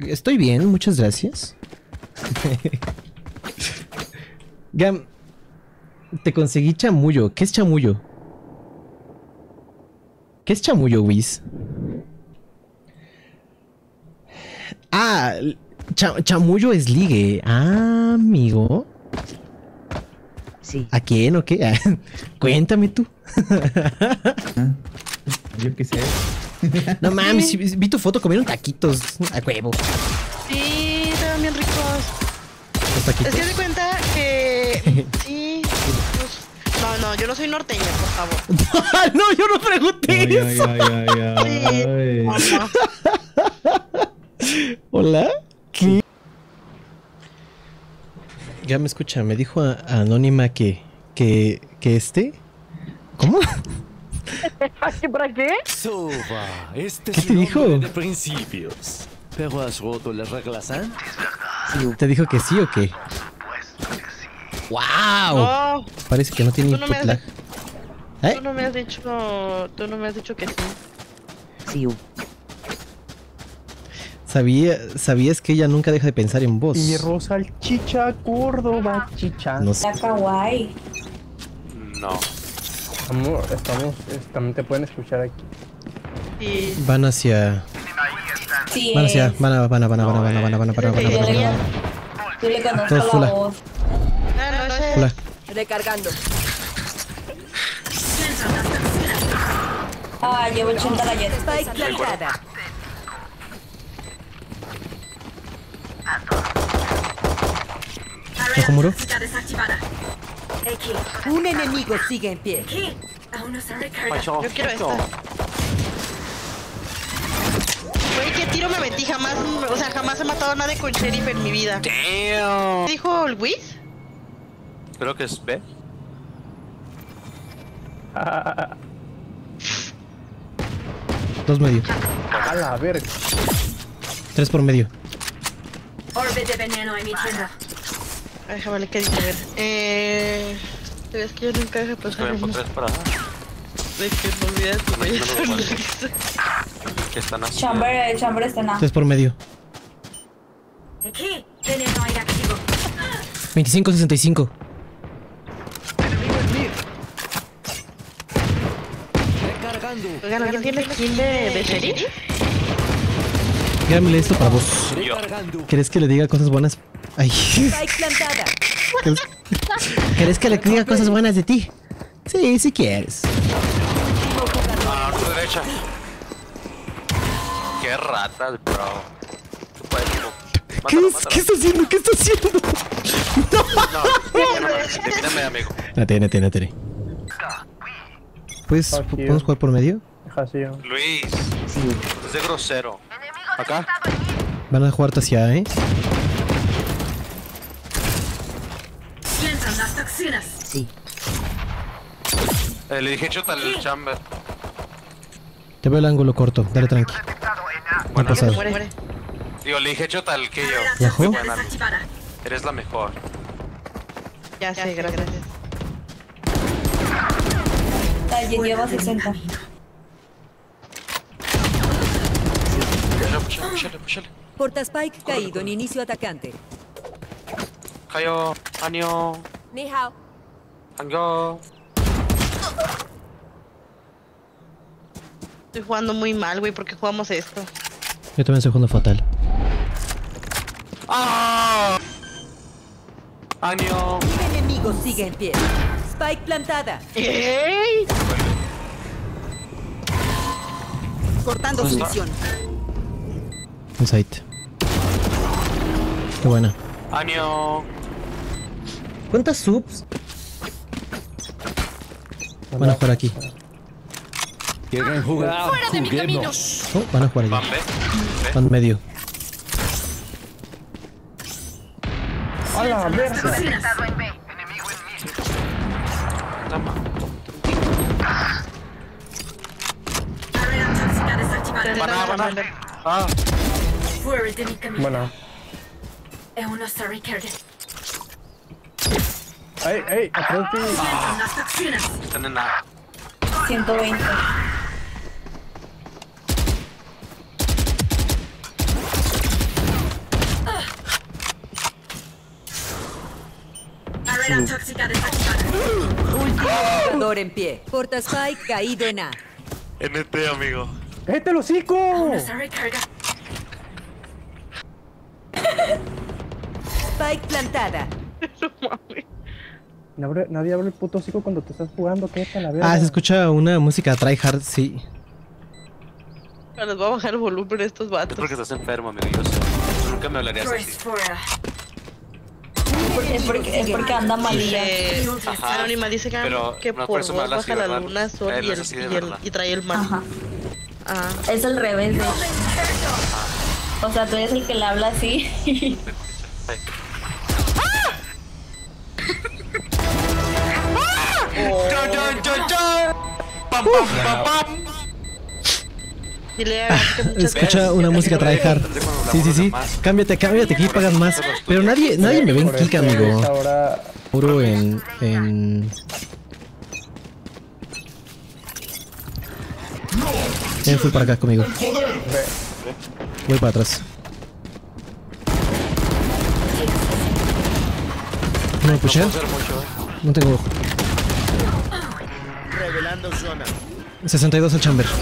Estoy bien, muchas gracias. Gam, te conseguí chamullo. ¿Qué es chamullo? ¿Qué es chamullo, Wiz? Ah, chamullo es ligue. Ah, amigo. Sí. ¿A quién o qué? Cuéntame tú. Yo qué sé. No mames, vi tu foto, comieron taquitos a huevo. Sí, estaban bien ricos. Los taquitos. Es que se cuenta que... Sí. Pues, no, yo no soy norteña, por favor. No, yo no pregunté eso. Ay. Mamá. ¿Hola? ¿Qué? Ya me escucha, me dijo Anónima que ¿Cómo? ¿Para qué? Sova, este ¿Qué es te un dijo? hombre de principios. ¿Pero has roto las reglas antes? ¿Te dijo que sí o qué? ¡Wow! No, Parece que no tiene Tú no me input lag. ¿Eh? tú no me has dicho que sí. Sí. ¿Sabías que ella nunca deja de pensar en vos? Y Rosalchicha Córdoba, chicha. No sé. Está kawaii. No. Amor, también te pueden escuchar aquí. Sí. Van hacia... Sí, Van hacia... es. Van a... Yo le conozco Todos la fula. voz. Ah, no sé. Hola. Recargando. Ah, llevo 80 galletas. Spike plantada. ¿Ojo muro? Un enemigo sigue en pie. Yo quiero esta. Güey, ¿qué tiro me metí? Jamás he matado a nadie con sheriff en mi vida. Damn. ¿Qué dijo el Wiz? Creo que es B. Dos medio. A la verga. 3 por medio. Orbe de veneno en mi tienda. Ay, déjame ver qué dice, a ver. Es que yo nunca dejé pasar Estoy uno. por 3 para acá. De que me olvidé tu bella sonrisa. ¿Qué están haciendo? Chamber está nada. 3 por medio. Aquí, veneno aire activo. 25-65. Recargando. Oigan, ¿alguien tiene skin de sheriff? Dígame esto para vos. Recargando. ¿Querés que le diga cosas buenas? Ay. Spike plantada. ¿Querés que le diga cosas buenas de ti? Sí, si quieres. Ah, no, derecha. Qué ratas, bro. ¿Qué está haciendo? ¿Qué está haciendo? No, defíname, amigo. No tiene. Pues, Fuck you. ¿podemos jugar por medio? Deja así. Luis, es de grosero. Acá. Van a jugar hacia A, ¿eh? Piensan las toxinas. Sí. Le dije chota al chamber. Te veo el ángulo corto, dale tranqui. No ha pasado. Muere. Digo, le dije chota al que yo. ¿Bajó? Buena. Eres la mejor. Ya sé, gracias. Talle lleva 60. Pushale. Porta Spike caído en inicio atacante. Cayó. Año. Ni hao. Ango. Estoy jugando muy mal, güey, ¿por qué jugamos esto? Yo también estoy jugando fatal. ¡Ah! Año. Un enemigo sigue en pie. Spike plantada. ¡Ey! Cortando su visión. Insight. Qué buena. Año. ¿Cuántas subs? Van a jugar aquí. ¿Quieren jugar? ¡Fuera de mi camino! Oh, van a jugar Van allá. B. Van medio. A la verga. Toma. Van. Ah. Fuera de mi camino. Bueno. Es una sorry carga. Ey, atrás de ti. Las toxinas. Están en A. 120. Barrera tóxica desactivada. Último jugador en pie. Porta Spike caído en A. NT, amigo. ¡Cállate el hocico! Usa recarga. Spike plantada. No mames. Nadie abre el puto hocico cuando te estás jugando. Cállate a la verga. Ah, se escucha una música tryhard, sí. Les voy a bajar el volumen a estos Es vatos. porque estás enfermo, amigo. Yo sé. Nunca me hablarías así. Trace fuera. Es porque anda malilla. Ajá. Anónima dice Pero que no, por por eso vos me habla así, baja la ¿verdad? luna, sol Él y, es así de verdad. y trae el mar. Ajá. Ah. Es al revés, de hecho. O sea, tú eres el que le habla así. Ay. ¡Chon, chon, chon, chon! ¡Pam, pam, pam, pam! Dile a que muchas Escucha una música tryhard. Sí, sí, sí. Cámbiate, que aquí pagas más. Pero nadie me ve en Por kick, eso amigo. es ahora Puro en... Ven, fui para acá conmigo. Voy para atrás. ¿No me pushé? No puedo hacer mucho, No tengo ojo. Revelando zona. 62 al chamber.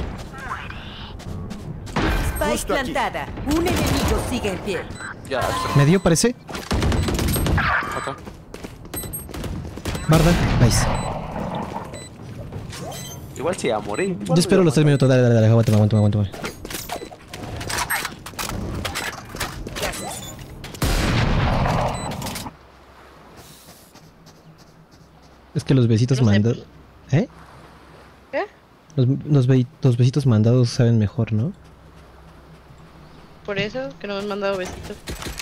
Spike Justo aquí. plantada. Un enemigo sigue en pie. Ya, ¿Me dio, parece? acá. Barda. Nice. Igual sí, a morir. Yo espero los 3 minutos. Dale, dale, dale. Aguántame. Es que los besitos No sé. mandados... ¿Eh? ¿Qué? Los besitos mandados saben mejor, ¿no? Por eso que no me han mandado besitos.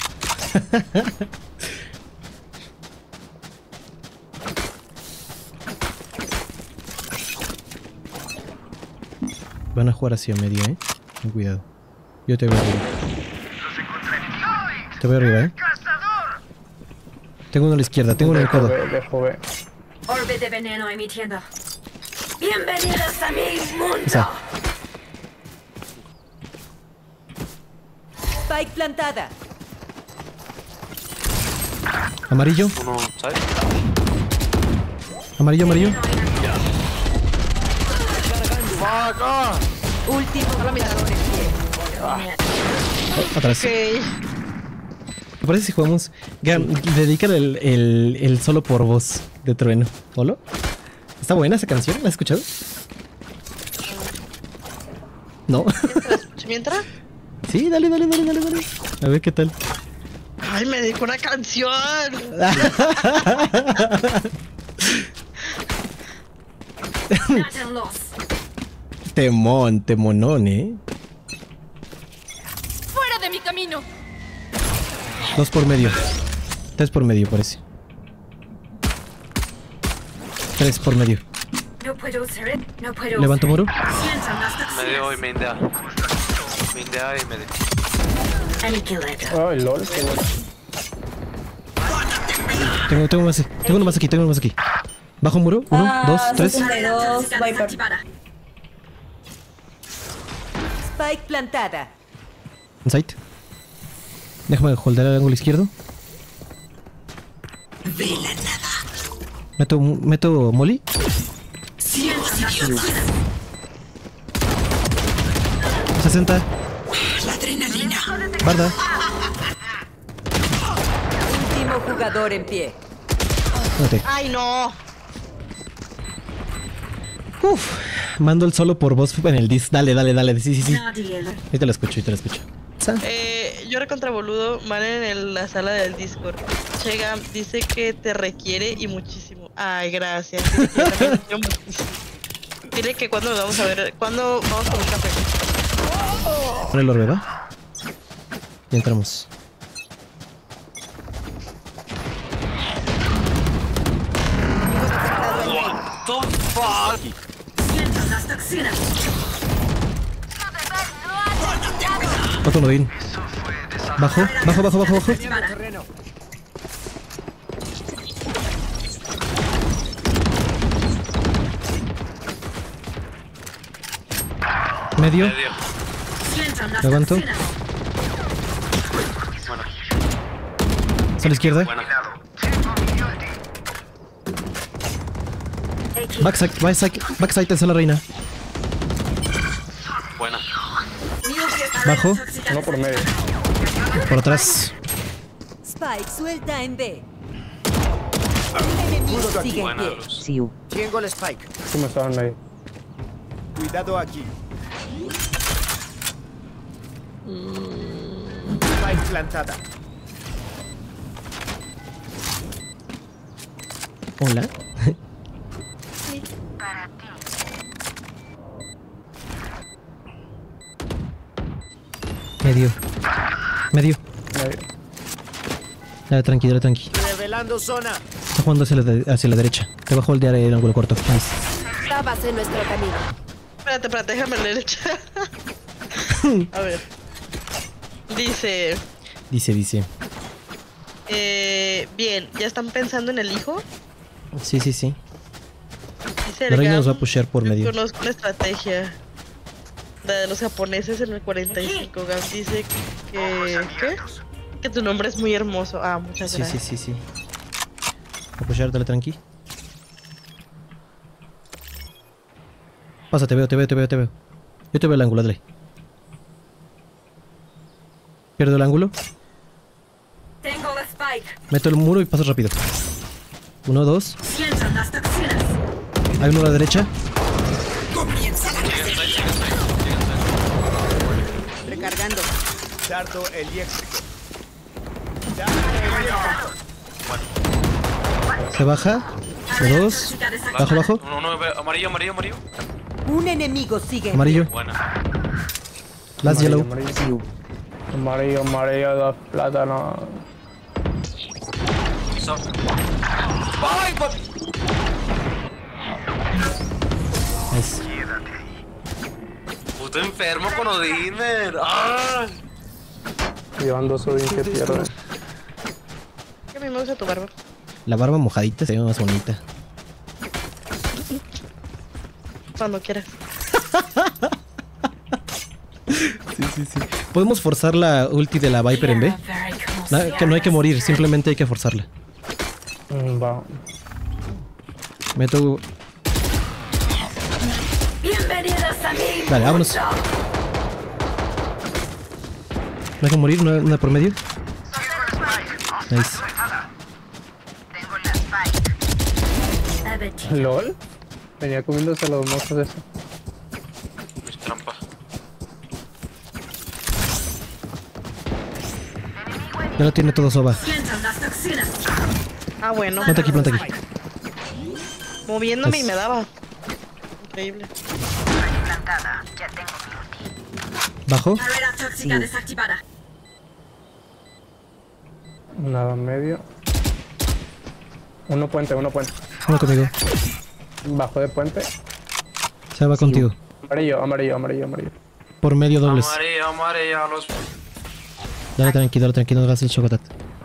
Van a jugar hacia medio, ¿eh? Ten cuidado. Yo te veo arriba. Te veo arriba, ¿eh? Tengo uno a la izquierda, tengo uno en el codo. Dejo ver. Orbe de veneno emitiendo. Bienvenidos a mi mundo. Esa. Spike plantada. Amarillo, Uno, ¿sabes? amarillo. Último jugador en pie. Atrás. Ok. ¿Te parece si jugamos? Gam, dedícale el solo por voz de Trueno. ¿Holo? ¿Está buena esa canción? ¿La has escuchado? ¿No? ¿Mientras? Sí, dale. A ver qué tal. Ay, me dedicó una canción. Mátenlos. Temonón, ¿eh? ¡Fuera de mi camino! 2 por medio. 3 por medio, parece. 3 por medio. No puedo usar it. No puedo ¿Levanto usar muro? it. Sientan las Medio y toxinas. mindea. Mindea y medio. Aniquilado. Ay, lol, qué bueno. Tengo uno más aquí. Bajo muro. 1, 2, 3. 62, Viper. Desactivada. Spike plantada. Insight. Déjame holdear el ángulo izquierdo. Meto molly. Sientan las toxinas. 60. Barda. Último jugador en pie. Espérate. Ay, no. Uf. Mando el solo por voz en el dis. Dale. Sí. Nadie. Ahí te lo escucho. Sa. Yo recontra boludo, Maren en la sala del Discord. Chega dice que te requiere y muchísimo. Ay, gracias. Dile que yo también lo quiero muchísimo. Dile que cuando nos vamos a ver, cuando vamos con un café. Pon el orbe, ¿va? Y entramos. Sientan las toxinas. Otro Nodin. Bajo. Desactivada. Medio. Medio. Sientan las Levanto. toxinas. Bueno, A la izquierda. bueno. Backside, esa es la reina. Buena. Bajo, Uno por medio. por atrás. Spike suelta en B. Un enemigo sigue en Buena pie. luz. Siu. Tengo el spike. Sí, me estaba en medio. Cuidado aquí. Spike plantada. Hola. Medio. Medio. Dale, tranqui, dale, tranqui. Revelando zona. Está jugando hacia la derecha. Te va a holdear el ángulo corto. Nice. Estabas en nuestro camino. Espérate, déjame leer el chat. A ver. Dice... Dice. Bien, ¿ya están pensando en el hijo? Sí. Dice La reina Gam, nos va a pushear por yo medio. conozco una estrategia. La de los japoneses en el 45. Gam dice que... ¿Qué? Que tu nombre es muy hermoso. Ah, muchas gracias. Sí. Voy a pushear, dale, tranqui. Pasa, te veo. Yo te veo el ángulo, dale. Pierdo el ángulo. Tengo el spike. Meto el muro y paso rápido. 1, 2. Sientan las toxinas. Hay uno a la derecha. Recargando. Dardo eléctrico. Se baja. 2. Bajo. Uno, amarillo. Un enemigo sigue en Amarillo. Buena. Last yellow. Amarillo, dos plátanos. ¡Ay, Nice. puto enfermo con Odiner! ¡Ah! Llevan dos Odin que pierden. Que a mí me gusta tu barba. La barba mojadita se ve más bonita. Cuando quieras. Sí. ¿Podemos forzar la ulti de la Viper en B? Que no hay que morir, simplemente hay que forzarla. Va. Meto... Bienvenidos a mi Dale, vámonos. mundo. No hay que morir, una por medio. Nice. ¿LOL? Venía comiéndose los mozos de eso. Es trampa. Ya lo tiene todo Soba. Sientan las toxinas. Ah, bueno. Planta aquí. Moviéndome y Pues- me daba. Increíble. Bajo. Barrera tóxica desactivada. Nada en medio. Uno puente. Uno conmigo. Bajo de puente. Se va contigo. Amarillo. Por medio dobles. Amarillo, los... Dale tranquilo, no hagas el chocotat.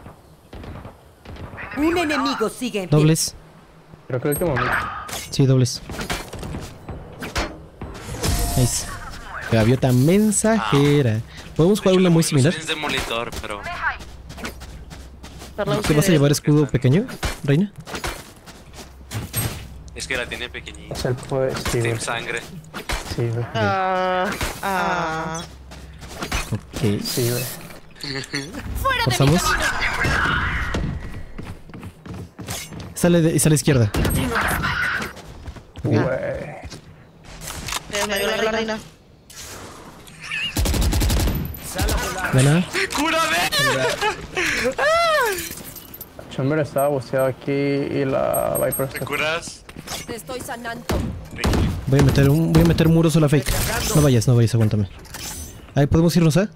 Un enemigo sigue en pie. Dobles. Creo que el último momento. Sí, dobles. Nice. Gaviota mensajera. ¿Podemos jugar una muy similar? Es de monitor, pero... ¿Te vas a llevar escudo pequeño, reina? Es que la tiene pequeñita. Es el poder. Sí, güey. Team sangre. Sí, güey. Ok. Sí, güey. Forzamos. Sale a la izquierda. Güey. Me ayudó la reina. Buena. ¡Cúrame! Chamber estaba boceado aquí y la Viper ¿Te está. curas? Te estoy sanando. Voy a meter muros a la fake. No vayas, aguántame. Ahí podemos irnos, ¿eh?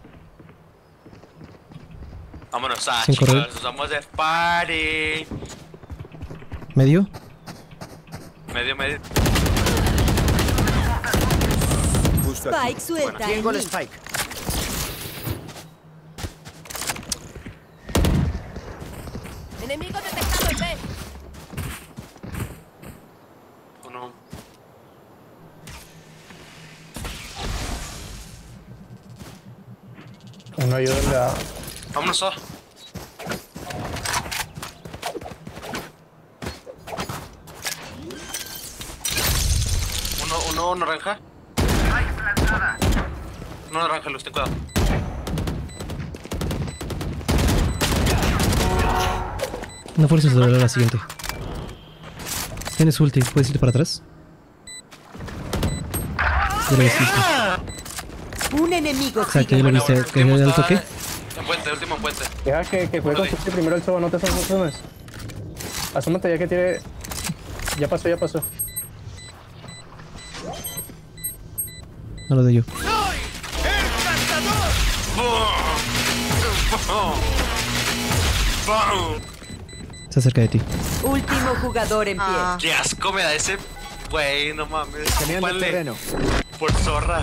Vámonos, Sin chicos. correr. Nos vamos de party. Medio. Medio. Justo aquí. Spike suelta en Tengo el mí. spike. Enemigo detectado en B. Uno. Uno ayuda a. Vámonos, A. No, naranja. No, naranja, Luz, ten cuidado. No fuerces de doblar la siguiente. Tienes ulti, ¿puedes irte para atrás? Ya lo hiciste. Un enemigo O sea, que sigue. ya lo viste, que ya lo toqué. En puente, último en puente. Deja que juegue con Sushi primero el Soba, no te asomes. Asómate ya que tiene... Ya pasó, ya pasó. No lo doy yo. Se acerca de ti. Último jugador en pie. Qué asco me da ese. Güey, no mames. Escaneando el Chúpale. terreno. Por zorra.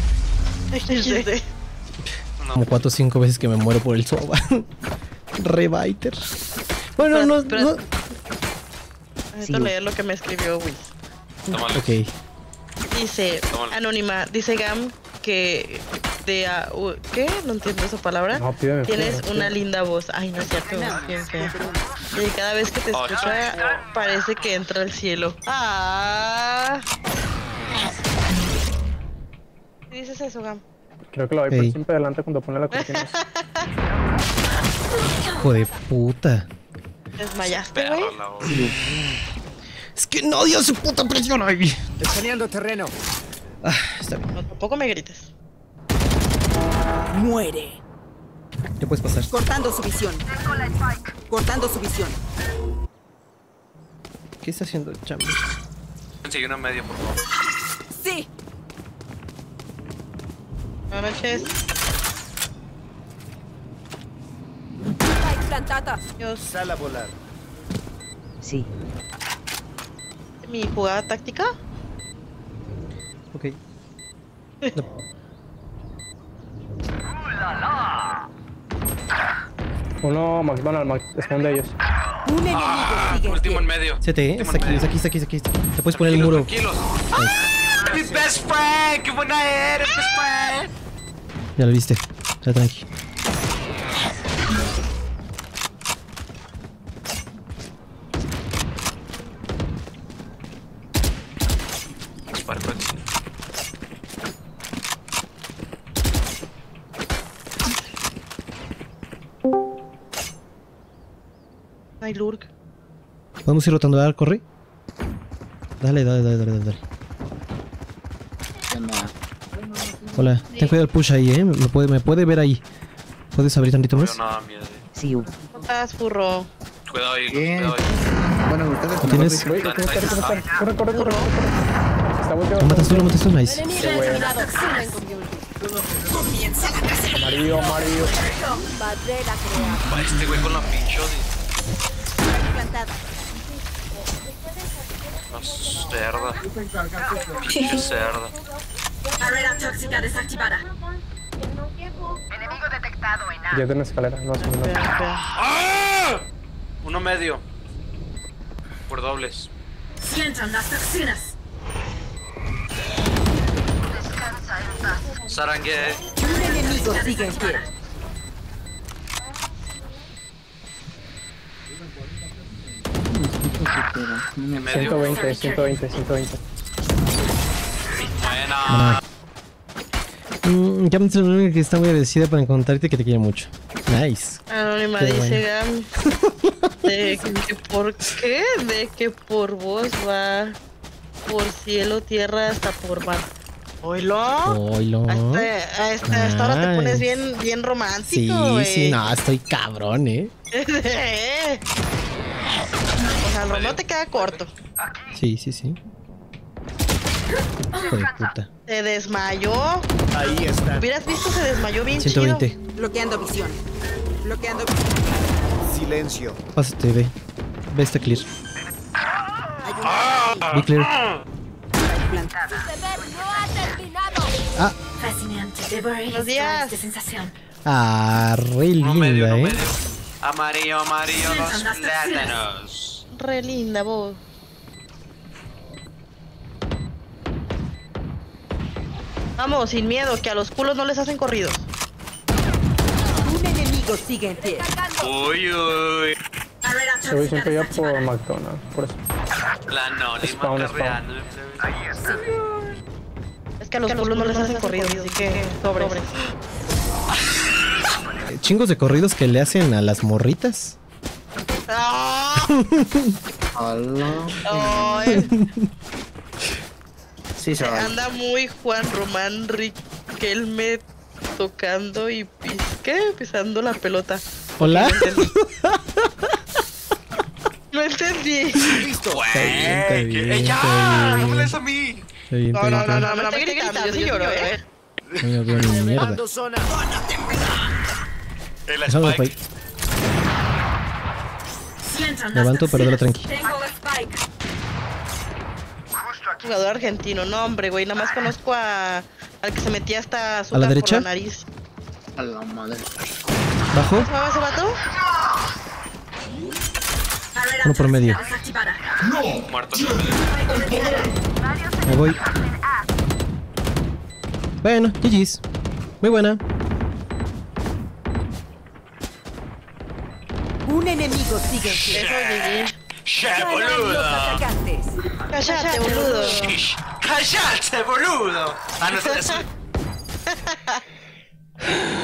Como 4 o 5 veces que me muero por el soba. Rebiter. Bueno, no, Espera. no. Necesito leer lo que me escribió Will. Tómalo. Ok. Dice, Tómalo. anónima, dice Gam que ¿qué? No entiendo esa palabra. No, pídeme, Tienes pídeme, una pídeme. linda voz. Ay, no es cierto, bien fea. Y cada vez que te Oh, escucha, parece que entra al cielo. Ah. ¿Qué dices eso, Gam? Creo que lo voy por Ey. siempre adelante cuando pone la cortina. Hijo de puta. ¿Desmayaste, güey? Perro, la voz. Es que no dio su puta presión ahí. Escaneando terreno. Ah, está bien. No, tampoco me grites. Muere. Ya puedes pasar. Cortando su visión. Cortando su visión. ¿Qué está haciendo el champ? Consigue uno en medio, por favor. Sí. Buenas noches. Plantata. Dios, Sal a volar. Sí. mi jugada táctica. Ok. No. Uno McDonald's, Mac, es uno de ellos. Un enemigo sigue en Último en pie. medio. CT, está aquí, está aquí, está aquí, está aquí. Te puedes poner el muro. Tranquilos. ¡Mi best friend! ¡Qué buena eres, best friend! Ya lo viste. Ya tranqui. Dispara por aquí. No hay lurk. ¿Podemos ir rotando? A corre. Dale, dale, dale, dale, dale. Hola, ten cuidado el push ahí, me puede ver ahí. ¿Puedes abrir tantito No más? veo nada, miedo. ¿Cómo estás, furro? Cuidado ahí, Bien. cuidado ahí. Bueno, ustedes ¿Lo tienes? Güey, ¿cómo está? ¿Cómo está? Corre, corre, corre. Está volteado. Lo matas tú, nice. Amarillo, amarillo. Barrera creada. Va este güey con la pincho Plantada. de... cerda. Pinche cerda. Barrera tóxica desactivada. Ya tiene escalera, no sé. No. Espera, espera. ¡Ah! Uno medio. Por dobles. Sientan las toxinas. Sarangue. Un enemigo sigue en pie. En medio. 120, 120, 120. Buena. Ya me dice que está muy agradecida por encontrarte y que te quiere mucho. Nice. Anónima Qué dice Gam de que por qué, de que por vos va por cielo, tierra, hasta por mar. Oilo. Oilo. A esta hora te pones bien, bien romántico. Sí, güey. sí, no, estoy cabrón, O sea, no te queda corto. Sí, sí, sí. Hijo de puta. Se desmayó. Ahí está. Hubieras visto, se desmayó bien 120. Bloqueando visión. Bloqueando visión. Silencio. Pásate, ve. Ve, está clear. Be clear. Plantada. Ah, Fascinante. Devoré Buenos días. de sensación. ah, re Uno medio, linda, uno eh. medio. Amarillo, amarillo, los Sientan las plátanos. chido. Re linda vos. Vamos, sin miedo, que a los culos no les hacen corridos. Un enemigo sigue en pie. Uy, uy. Barrera Se voy tóxica siempre yo por desactivada. McDonald's, por eso. La anónima Spawn, spawn. carreando. que a los culos no les hacen corrido, así que sobres. Chingos de corridos que le hacen a las morritas. ¡Ah! Hola. Ay, Sí, se va. anda muy Juan Román Riquelme tocando y ¿qué? Pisando la pelota. Hola. No entendí. Listo. Está bien, está Ya, bien. no me lees a mí. Está bien, está bien, está bien. me estoy gritando, yo sí lloro, No me veo ni mierda. Dando zona. El Dejadlo, Spike. Spike. Sientan Levanto, las pero dale toxinas. tranqui. Tengo el spike. Jugador argentino, no hombre, güey, nada más conozco al que se metía hasta azúcar ¿A la derecha? por la nariz. A la madre. Bajo. ¿Cómo se llama ese vato? Barrera Uno por medio. desactivada. Muerto. Me voy. Bueno, GG's. Muy buena. Un enemigo sigue en pie. Eso, GG. ¡Che, Ganan los boludo! atacantes. Cállate, boludo. ¡Cállate, boludo! Ah, no, es